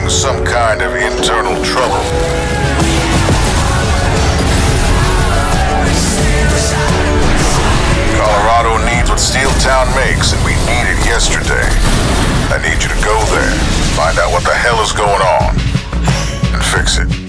was some kind of internal trouble. Colorado needs what Steeltown makes, and we need it yesterday. I need you to go there, find out what the hell is going on, and fix it.